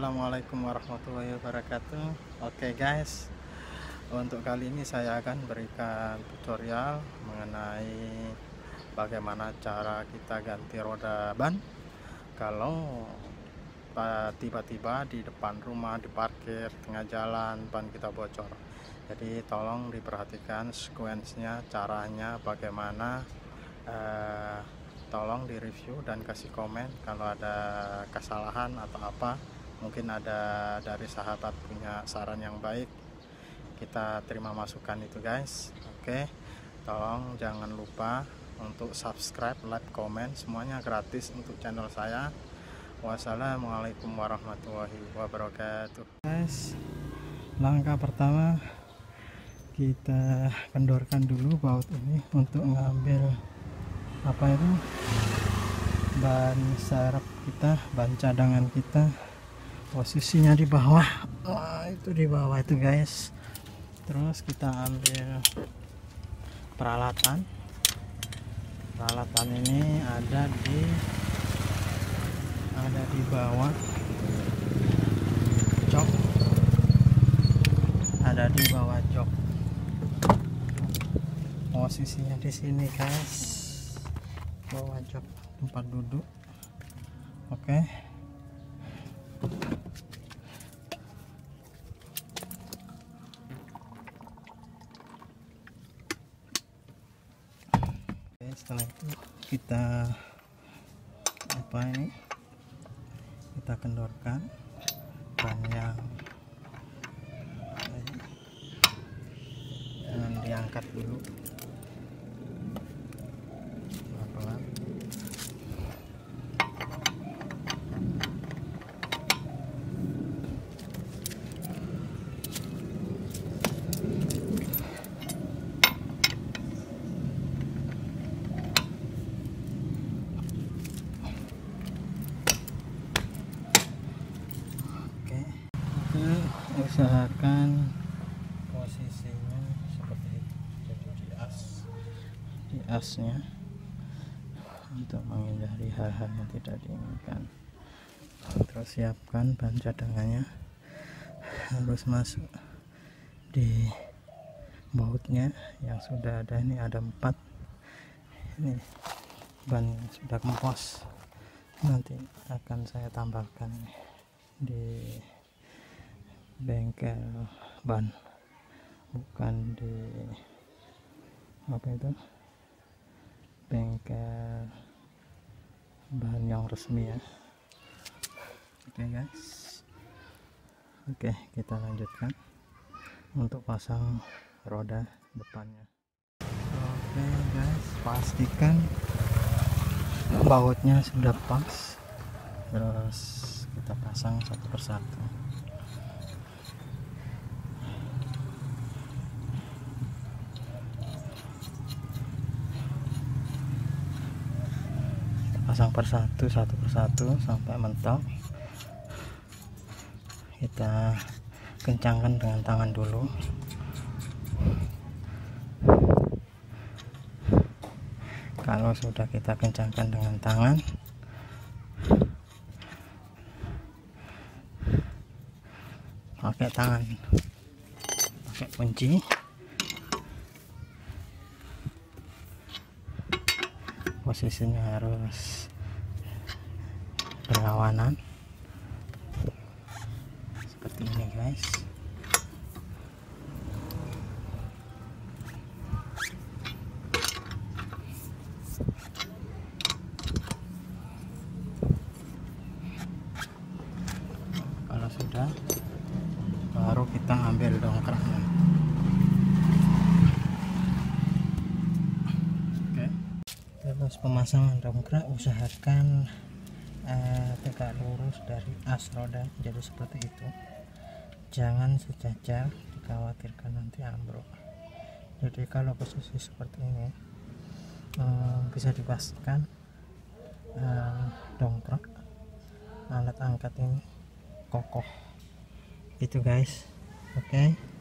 Assalamualaikum warahmatullahi wabarakatuh. Oke guys, untuk kali ini saya akan berikan tutorial mengenai bagaimana cara kita ganti roda ban kalau tiba-tiba di depan rumah diparkir tengah jalan ban kita bocor. Jadi tolong diperhatikan sekuensnya, caranya bagaimana. Tolong di review dan kasih komen kalau ada kesalahan atau apa, mungkin ada dari sahabat punya saran yang baik, kita terima masukan itu guys. Oke, tolong jangan lupa untuk subscribe, like, komen, semuanya gratis untuk channel saya. Wassalamualaikum warahmatullahi wabarakatuh. Guys, langkah pertama kita kendorkan dulu baut ini untuk ngambil apa itu, ban serep kita, ban cadangan kita. Posisinya di bawah, itu di bawah itu guys. Terus kita ambil peralatan ini ada di bawah jok, posisinya di sini guys, bawah jok tempat duduk. Oke, setelah itu kita kita kendorkan ban yang jangan diangkat dulu, pelan-pelan. Usahakan posisinya seperti itu, jadi di asnya untuk menghindari hal-hal yang tidak diinginkan. Terus siapkan ban cadangannya, harus masuk di bautnya yang sudah ada. Ini ada 4, ini ban yang sudah kempos, nanti akan saya tambahkan di bengkel ban, bukan di bengkel ban yang resmi ya. Oke guys, oke kita lanjutkan untuk pasang roda depannya. Oke guys, pastikan bautnya sudah pas, terus kita pasang satu persatu. Pasang satu persatu sampai mentok. Kita kencangkan dengan tangan dulu. Kalau sudah kita kencangkan dengan tangan, pakai kunci, posisinya harus berlawanan seperti ini guys. Kalau sudah, baru kita ambil dongkraknya. Oke, terus pemasangan dongkrak usahakan tegak lurus dari as roda, jadi seperti itu, jangan sejajar, dikhawatirkan nanti ambruk. Jadi kalau posisi seperti ini bisa dipastikan dongkrak alat angkat ini kokoh itu guys. Oke.